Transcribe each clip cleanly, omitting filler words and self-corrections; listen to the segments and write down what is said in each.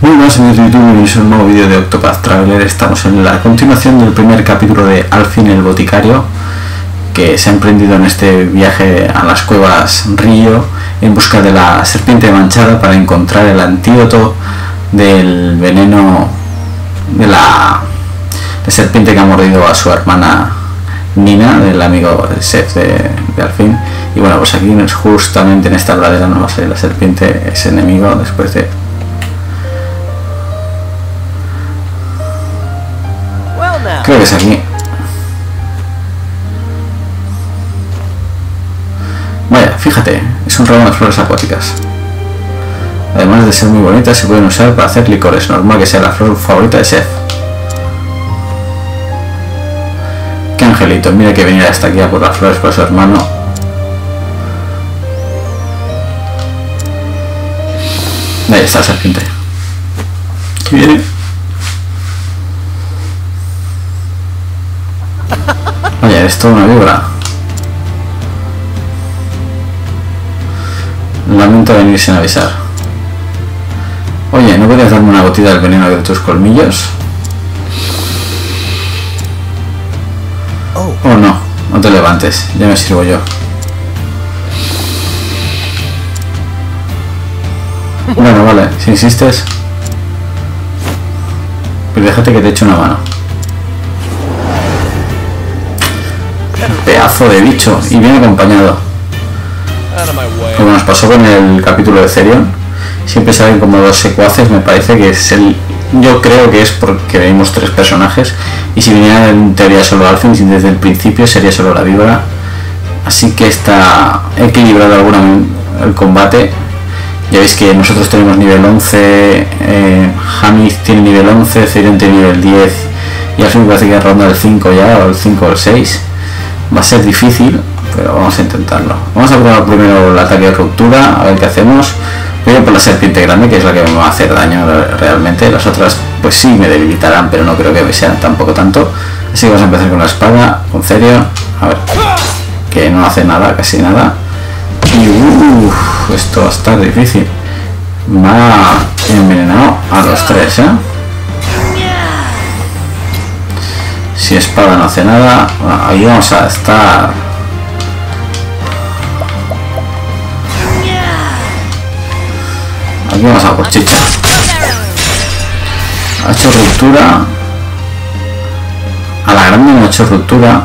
Muy buenas amigos de YouTube, bienvenidos a un nuevo vídeo de Octopath Traveler. Estamos en la continuación del primer capítulo de Alfyn el Boticario, que se ha emprendido en este viaje a las cuevas Río en busca de la serpiente manchada para encontrar el antídoto del veneno de la serpiente que ha mordido a su hermana Nina, del amigo Seth de Alfyn. Y bueno, pues aquí justamente en esta pradera nos va a salir la serpiente, ese enemigo, después de... creo que es aquí. Vaya, fíjate, es un ramo de flores acuáticas. Además de ser muy bonitas, se pueden usar para hacer licores. Normal que sea la flor favorita de Seth. Qué angelito, mira que venía hasta aquí a por las flores por su hermano. Ahí está la serpiente. ¿Qué viene? Oye, es toda una víbora. Lamento venir sin avisar. Oye, ¿no podrías darme una gotita del veneno de tus colmillos? Oh no, no te levantes, ya me sirvo yo. Bueno, vale, si insistes. Pero déjate que te eche una mano. Pedazo de bicho, y bien acompañado. Como nos pasó con el capítulo de Therion, siempre salen como dos secuaces. Me parece que es el... yo creo que es porque vimos tres personajes, y si viniera en teoría solo Alfyn, desde el principio sería solo la víbora. Así que está equilibrado el combate. Ya veis que nosotros tenemos nivel 11, Hamid tiene nivel 11, Therion tiene nivel 10, y Alfyn parece que ronda el 5 ya, o el 5 o el 6. Va a ser difícil, pero vamos a intentarlo. Vamos a probar primero el ataque de ruptura, a ver qué hacemos. Primero por la serpiente grande, que es la que me va a hacer daño realmente. Las otras pues sí me debilitarán, pero no creo que me sean tampoco tanto. Así que vamos a empezar con la espada, con Therion. A ver, que no hace nada, casi nada. Y esto va a estar difícil. Me ha envenenado a los tres, Si espada no hace nada, bueno, ahí vamos a estar. Aquí vamos a por chicha. Ha hecho ruptura. A la grande no ha hecho ruptura.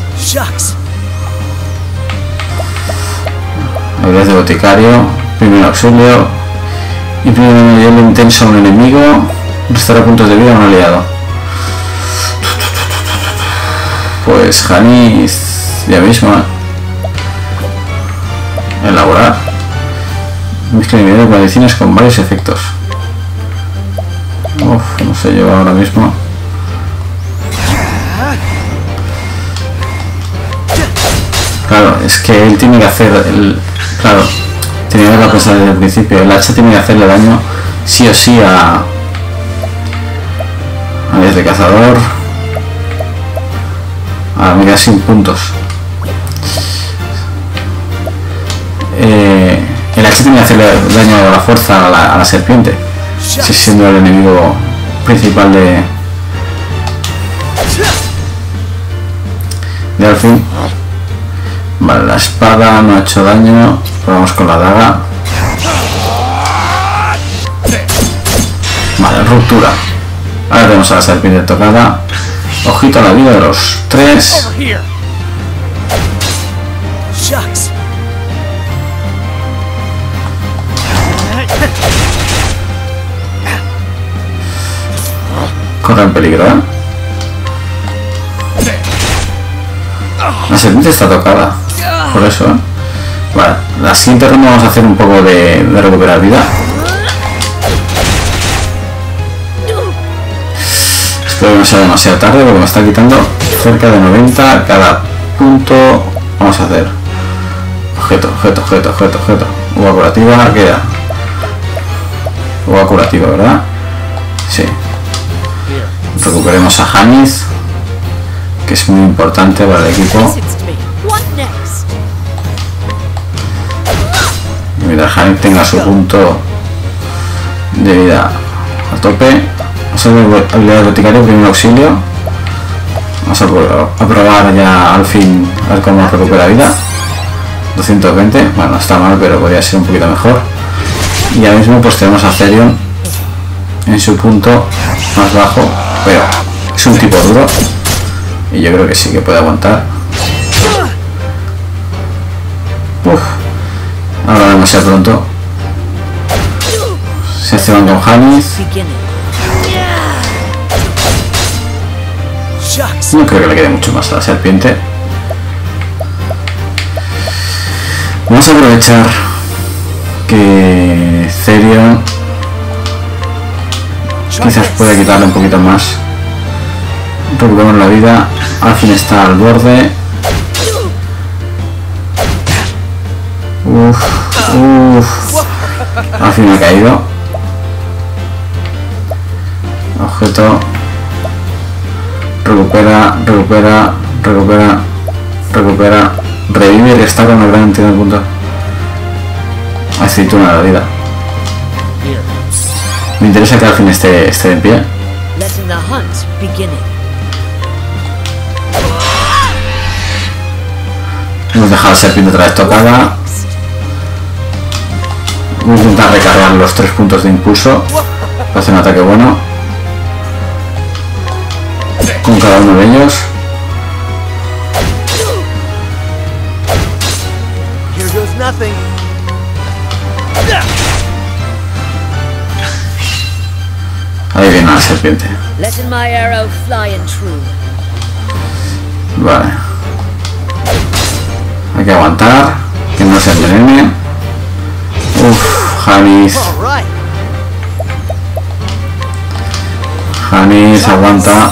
Habilidades de boticario, primer auxilio y primer nivel intenso a un enemigo. Restaurar puntos de vida a un aliado. Pues Hamid ya mismo, elaborar mezcla de medicinas con varios efectos. No sé yo ahora mismo. Claro, es que él tiene que hacer claro, tenía que haberlo pensado desde el principio. El hacha tiene que hacerle daño sí o sí a desde cazador. Ahora me queda sin puntos. El hacha tiene que hacerle daño a la fuerza a la serpiente, siendo el enemigo principal de Alfyn. Vale, la espada no ha hecho daño. Vamos con la daga. Vale, ruptura. Ahora tenemos a la serpiente tocada. Ojito a la vida de los tres. Corre en peligro, La serpiente está tocada. Por eso, Vale, la siguiente ronda vamos a hacer un poco de recuperar vida. Espero que no sea demasiado tarde porque me está quitando cerca de 90 cada punto. Vamos a hacer objeto. Uva curativa, queda. Uva curativa, ¿verdad? Sí. Recuperemos a Hamid, que es muy importante para el equipo. Y mientras Hamid tenga su punto de vida A tope. Vamos a ver habilidad boticario, primer auxilio. Vamos a probar ya al fin a ver cómo recupera vida. 220, bueno, no está mal, pero podría ser un poquito mejor. Y ahora mismo pues tenemos a Therion en su punto más bajo, pero es un tipo duro y yo creo que sí que puede aguantar. Uf, ahora demasiado pronto. Se activan con Hanith. No creo que le quede mucho más a la serpiente. Vamos a aprovechar que Therion quizás pueda quitarle un poquito más. Recuperamos la vida. Alfin está al borde. Alfin ha caído. Objeto. Recupera. Revive y restaura una gran cantidad de puntos. Aceituna de la vida. Me interesa que al fin esté en pie. Hemos dejado a la serpiente otra vez tocada. Voy a intentar recargar los 3 puntos de impulso para hacer un ataque bueno con cada uno de ellos. Ahí viene la serpiente. Vale. Hay que aguantar, que no se envenene. Hanith aguanta.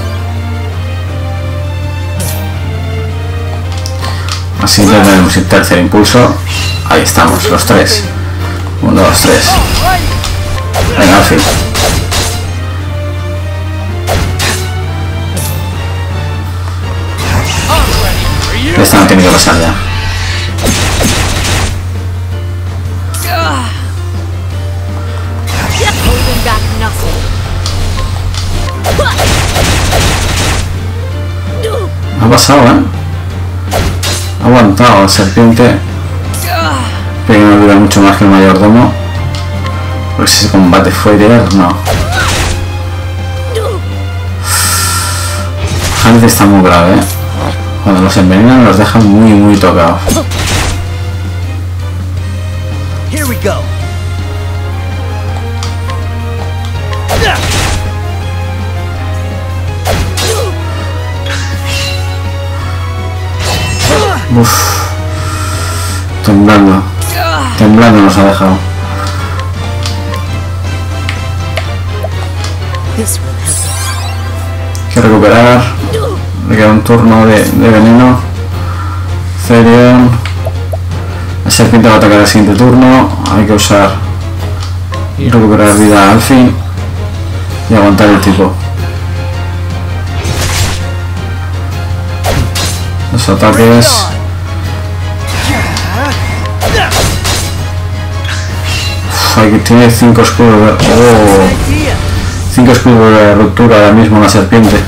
Así tenemos el tercer impulso. Ahí estamos, los 3. 1, 2, 3. Venga, al fin. Esta no tiene que pasar ya. Ha pasado, ha aguantado la serpiente, pero no dura mucho más que el mayordomo, porque si ese combate fue eterno. Hanith está muy grave, cuando los envenenan los dejan muy tocados. Temblando nos ha dejado. Hay que recuperar. Le queda un turno de veneno. Therion. La serpiente va a atacar el siguiente turno. Hay que usar y recuperar vida al fin y aguantar el tipo. Los ataques. Aquí tiene 5 escudos de... 5 escudos de ruptura ahora mismo la serpiente.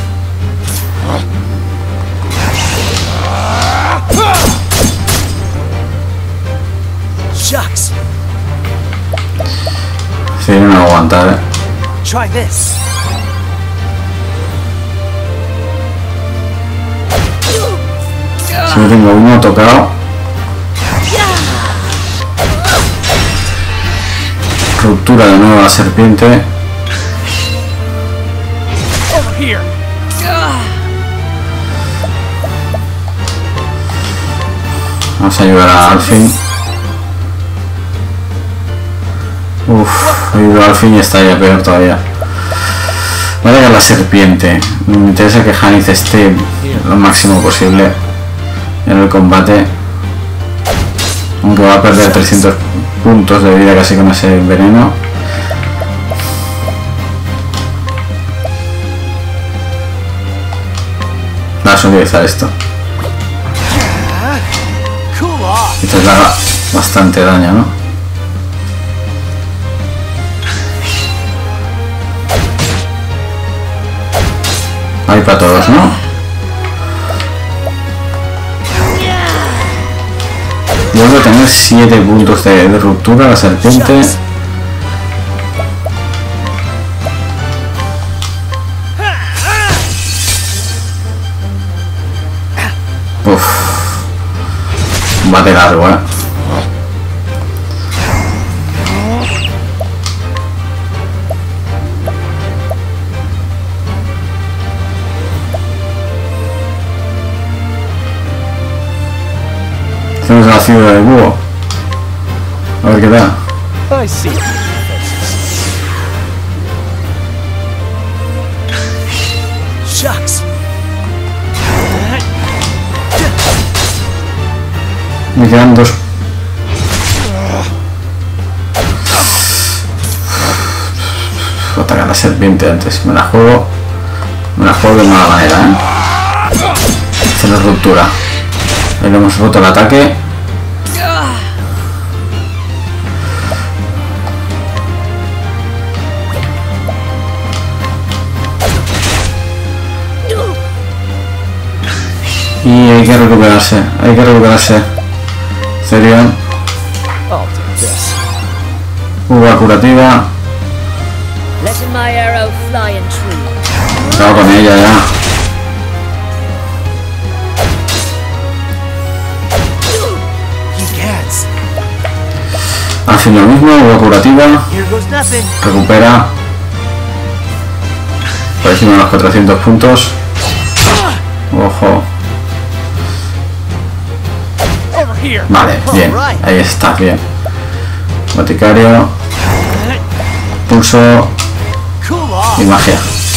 Sí, no aguanta, Si no tengo uno tocado. Ruptura de nuevo a la serpiente. Vamos a ayudar a Alfin. Ayuda a Alfin y está ya peor todavía. Voy a llegar a la serpiente. Me interesa que Hanith esté lo máximo posible en el combate. Aunque va a perder 300 puntos de vida casi con ese veneno. Vamos a utilizar esto. Esto le haga bastante daño, ¿no? Hay para todos, ¿no? Vuelvo a tener 7 puntos de ruptura la serpiente. Uff. Combate largo, Tenemos la ciudad de búho. A ver qué tal. Me quedan 2. Voy a atacar a la serpiente antes. Me la juego de mala manera, Hacer la ruptura. Ahí le hemos roto el ataque. Y hay que recuperarse, Therion. Uva curativa. Acabo con ella ya. Hace lo mismo, uva curativa. Recupera. Por encima de los 400 puntos. Ojo. Vale, bien. Ahí está, bien. Boticario. Pulso. Y magia.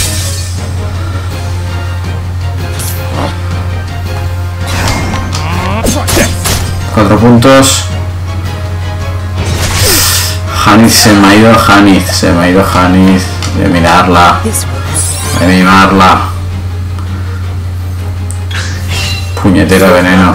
4 puntos. Hanith se me ha ido, Hanith. De mirarla. De mimarla. Puñetero veneno.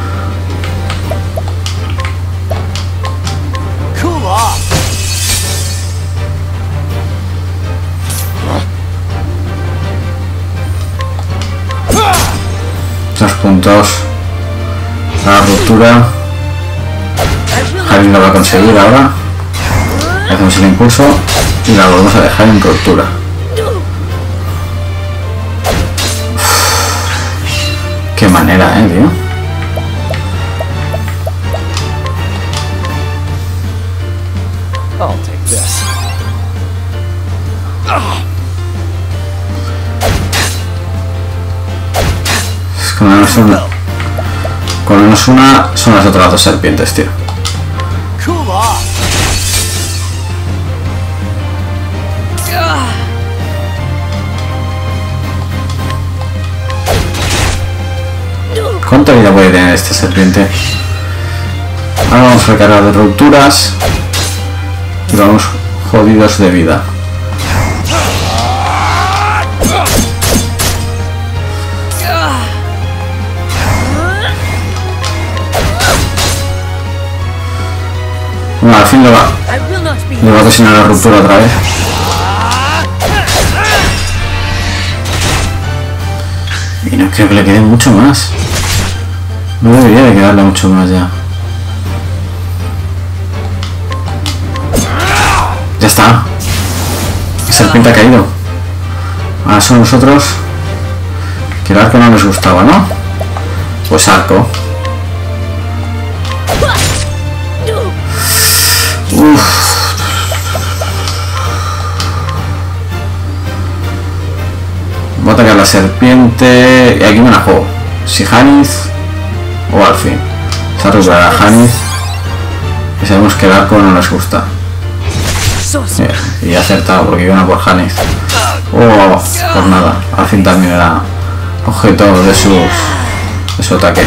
Dos puntos. La ruptura. Hanith lo va a conseguir ahora. Hacemos el impulso y la volvemos a dejar en ruptura. Qué manera, tío. Con menos una son las otras 2 serpientes, tío. ¿Cuánta vida puede tener esta serpiente? Ahora vamos a recargar de rupturas y vamos jodidos de vida. Bueno, al fin le va a cocinar la ruptura otra vez. Y no creo que le quede mucho más. No debería de quedarle mucho más ya. Ya está. La serpiente ha caído. Ahora son nosotros. Que el arco no les gustaba, ¿no? Pues arco. Uff. Voy a atacar a la serpiente. Y aquí me la juego. Si Hanith o Alfin. Se ha recuperado a Hanith. Y sabemos que el arco no les gusta. Y he acertado porque iban a por Hanith. Oh, por nada. Alfin también era objeto de su ataque.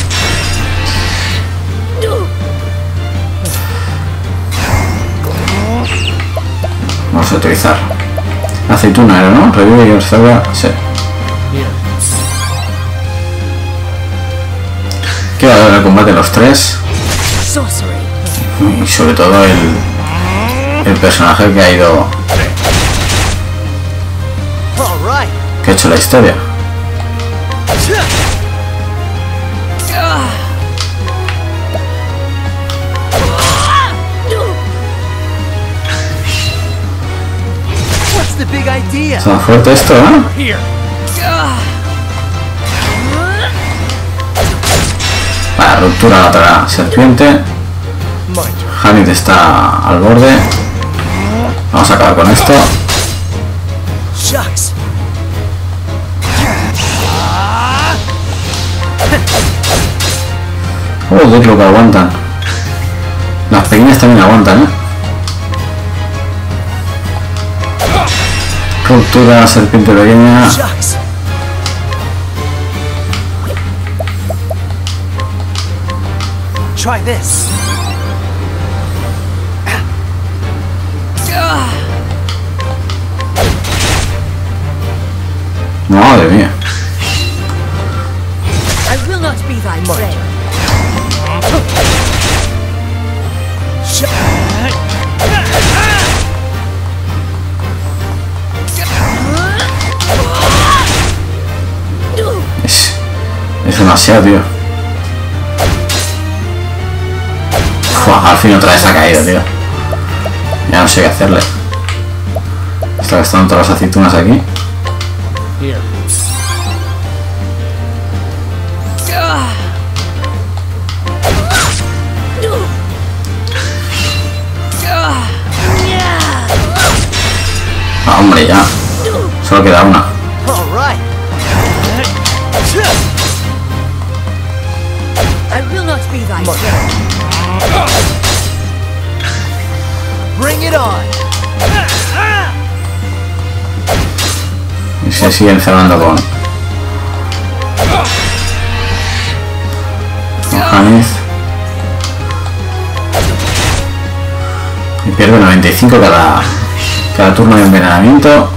Vamos a utilizar aceituna, ¿no? Revive y restaura. Sí. Queda en el combate los 3. Y sobre todo el personaje que ha ido que ha hecho la historia. Está fuerte esto, ¿eh? Vale, ruptura lateral serpiente. Hanith está al borde. Vamos a acabar con esto. Joder, lo que aguantan. Las pequeñas también aguantan, ¿eh? Ruptura, serpiente pequeña. Try this. Madre mía. I will not be thy prey. Es demasiado, tío. Al fin otra vez ha caído, tío. Ya no sé qué hacerle. Está gastando todas las aceitunas aquí. Ah, hombre, ya. Solo queda una. I will not be thy prey. Bring it on. Y se siguen cerrando con Hanith. Y pierde 95 cada turno de envenenamiento.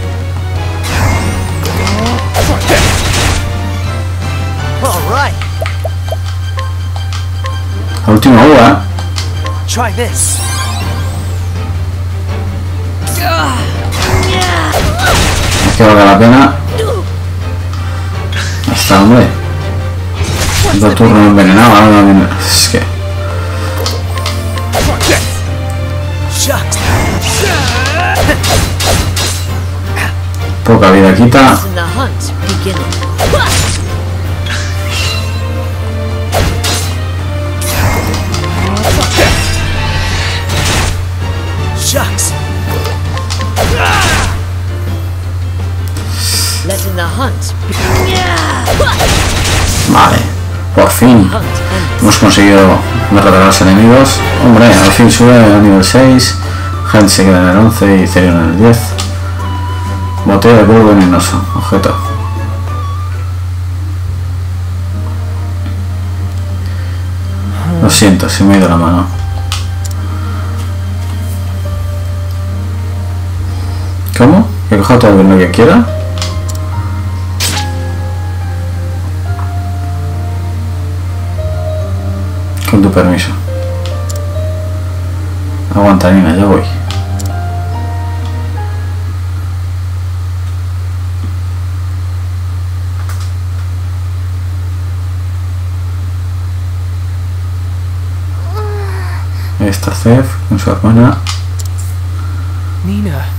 La última uva. Try this. Es que valga la pena. Hasta, hombre. Otro turno envenenado. Ahora es que. Poca vida quita. Vale, por fin hemos conseguido derrotar a los enemigos. Hombre, al fin sube al nivel 6. Hanith se queda en el 11 y Therion en el 10. Botella de polvo venenoso, objeto. Lo siento, se me ha ido la mano. ¿Cómo? ¿Que coja todo lo que quiera? Con tu permiso. Aguanta, Nina, ya voy. Ahí está Zeph con su hermana. Nina.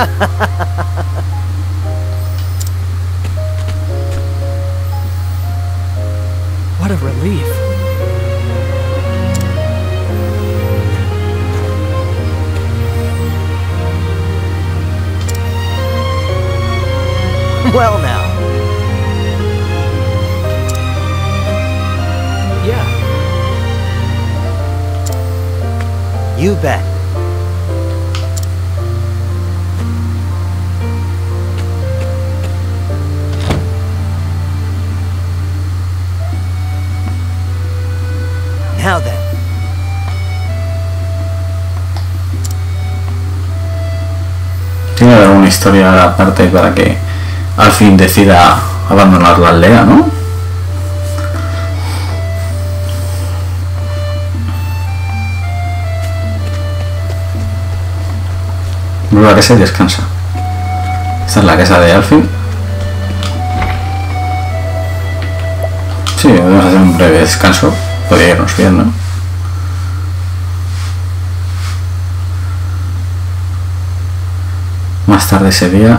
What a relief. Well now. Yeah. You bet. Now then. Tiene que haber una historia aparte para que al fin decida abandonar la aldea, ¿no? Vuelve a casa y descansa. Esta es la casa de Alfie. Sí, podemos hacer un breve descanso. Podría irnos bien, ¿no? Más tarde ese día.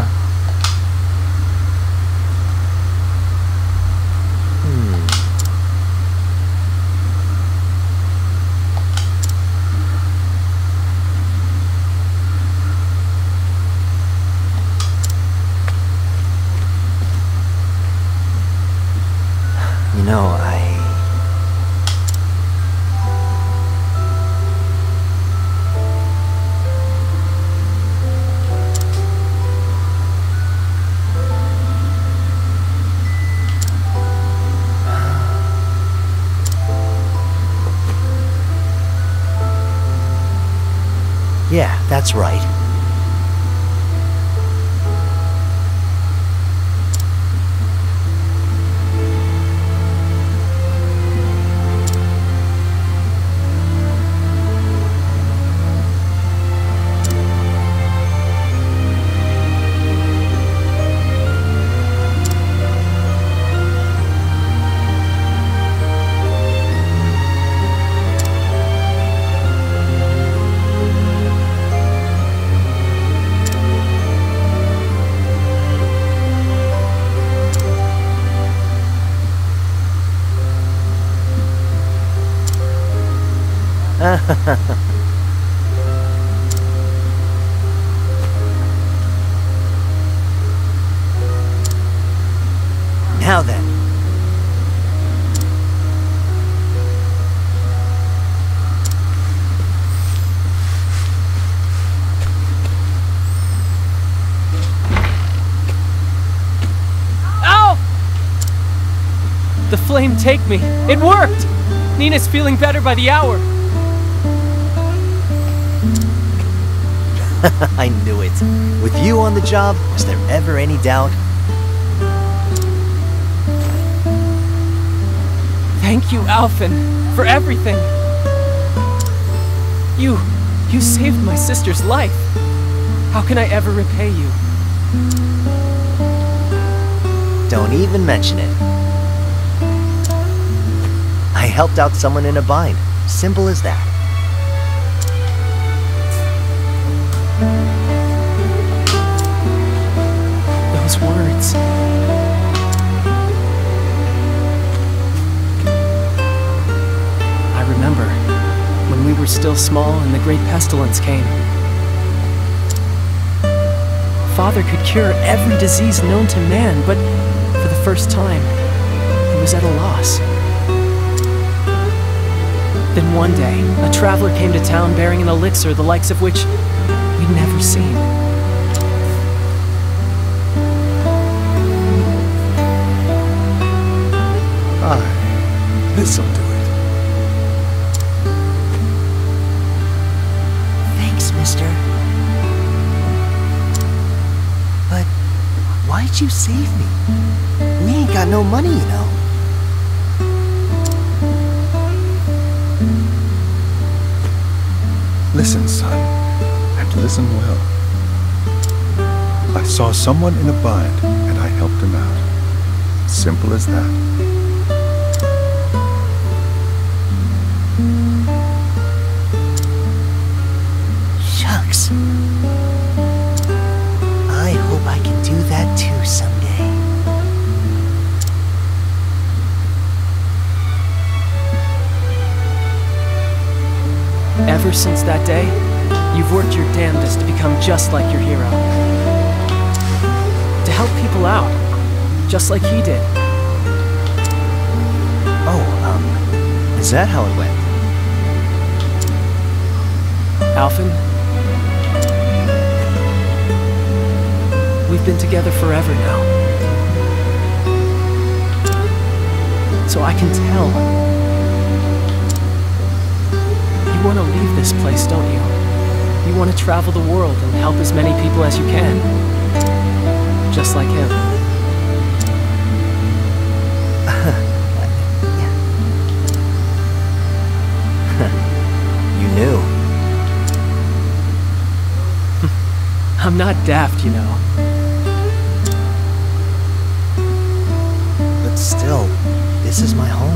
You know, Yeah, that's right. Now then. Ow! The flame take me. It worked! Nina's feeling better by the hour. I knew it. With you on the job, was there ever any doubt? Thank you, Alphen, for everything. You saved my sister's life. How can I ever repay you? Don't even mention it. I helped out someone in a bind. Simple as that. Those words. I remember when we were still small and the great pestilence came. Father could cure every disease known to man, but for the first time, he was at a loss. Then one day, a traveler came to town bearing an elixir the likes of which we'd never seen. This'll do it. Thanks, mister. But why'd you save me? We ain't got no money, you know. Listen, son, and listen well. I saw someone in a bind, and I helped him out. Simple as that. Shucks. ever since that day, you've worked your damnedest to become just like your hero. To help people out, just like he did. Oh, is that how it went? Alphen, we've been together forever now. So I can tell. You want to leave this place, don't you? You want to travel the world and help as many people as you can. Just like him. You knew. I'm not daft, you know. But still, this is my home.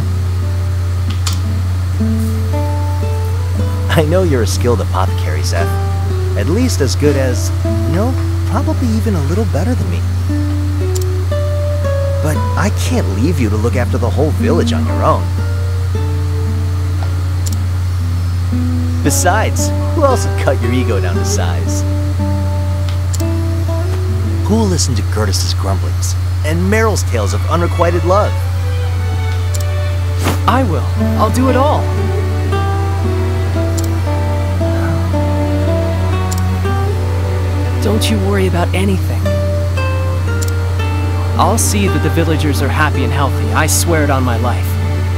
I know you're a skilled apothecary, Seth. At least as good as, probably even a little better than me. But I can't leave you to look after the whole village on your own. Besides, who else would cut your ego down to size? Who'll listen to Curtis's grumblings and Meryl's tales of unrequited love? I will. I'll do it all. Don't you worry about anything. I'll see that the villagers are happy and healthy. I swear it on my life.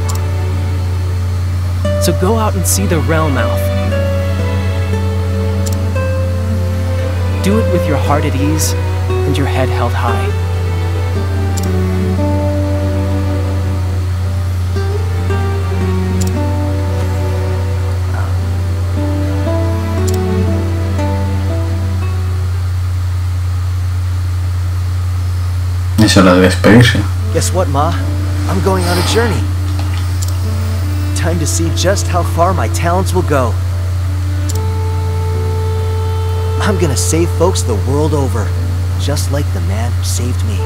So go out and see the Realmouth. Do it with your heart at ease and your head held high. Es hora de despedirse. Guess what, Ma? I'm going on a journey. Time to see just how far my talents will go. I'm gonna save folks the world over, just like the man who saved me.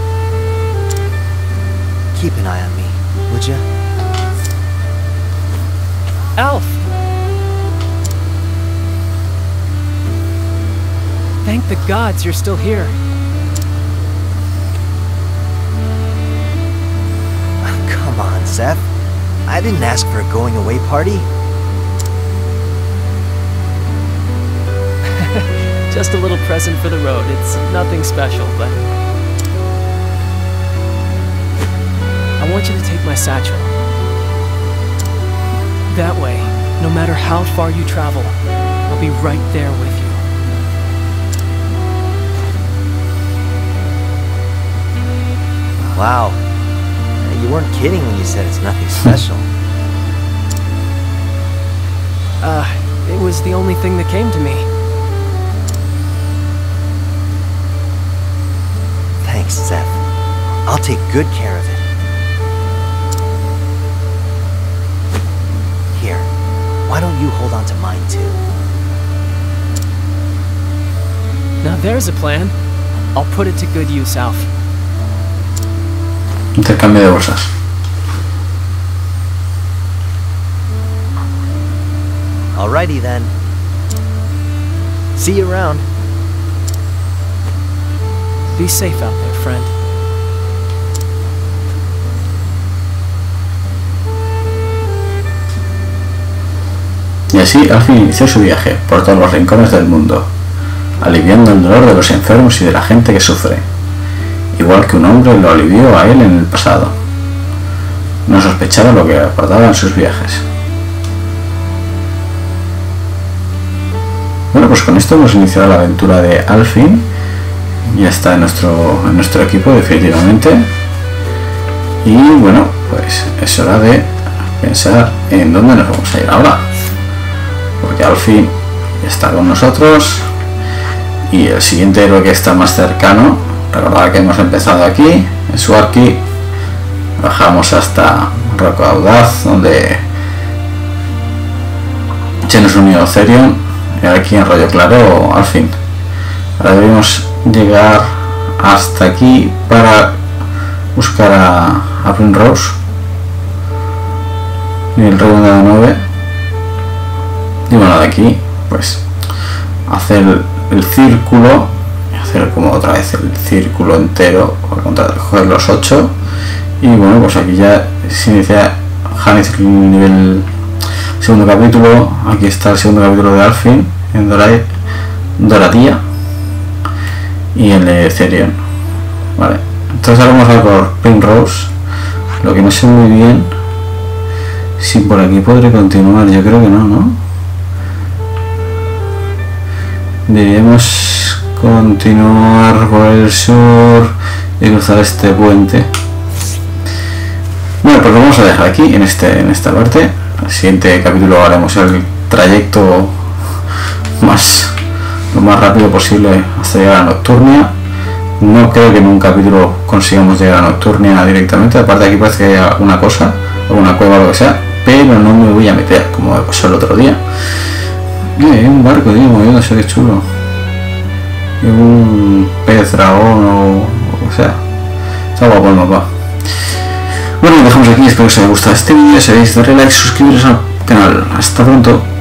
Keep an eye on me, would ya? Alf! Thank the gods you're still here. Come on, Seth. I didn't ask for a going-away party. Just a little present for the road. It's nothing special, but... I want you to take my satchel. That way, no matter how far you travel, I'll be right there with you. Wow. You weren't kidding when you said it's nothing special. It was the only thing that came to me. Thanks, Seth. I'll take good care of it. Here, why don't you hold on to mine too? Now there's a plan. I'll put it to good use, Alf. Intercambio de bolsas. Alrighty then. See you around. Be safe out there, friend. Y así Alfie inició su viaje por todos los rincones del mundo, aliviando el dolor de los enfermos y de la gente que sufre, igual que un hombre lo alivió a él en el pasado. No sospechaba lo que aportaba en sus viajes. Bueno, pues con esto hemos iniciado la aventura de Alfie. Ya está en nuestro equipo definitivamente. Y bueno, pues es hora de pensar en dónde nos vamos a ir ahora, porque Alfie ya está con nosotros y el siguiente héroe que está más cercano, recordad que hemos empezado aquí en Suarki, bajamos hasta Roco Audaz donde se nos unió Therion, y aquí en Rollo Claro al fin. Ahora debemos llegar hasta aquí para buscar a Primrose y el Reino de la 9. Y bueno, de aquí pues hacer el círculo, hacer como otra vez el círculo entero, coger los 8, y bueno, pues aquí ya se inicia Hannes el nivel segundo capítulo. Aquí está el segundo capítulo de Alfin en Doradia y el de Therion. Vale, entonces ahora vamos a ver por Primrose. Lo que no sé muy bien si por aquí podré continuar, yo creo que no, ¿no? Deberíamos continuar por el sur y cruzar este puente. Bueno, pues lo vamos a dejar aquí en esta parte. En el siguiente capítulo haremos el trayecto lo más rápido posible hasta llegar a Nocturnia. No creo que en un capítulo consigamos llegar a Nocturnia directamente, aparte de aquí parece que hay alguna cosa, alguna cueva o lo que sea, pero no me voy a meter como me pasó el otro día. Hay un barco, tío, moviéndose, qué chulo. Y un pez dragón o sea. Está guapo el mapa. Bueno, lo dejamos aquí, espero que os haya gustado este vídeo. Si queréis darle like, suscribiros al canal. Hasta pronto.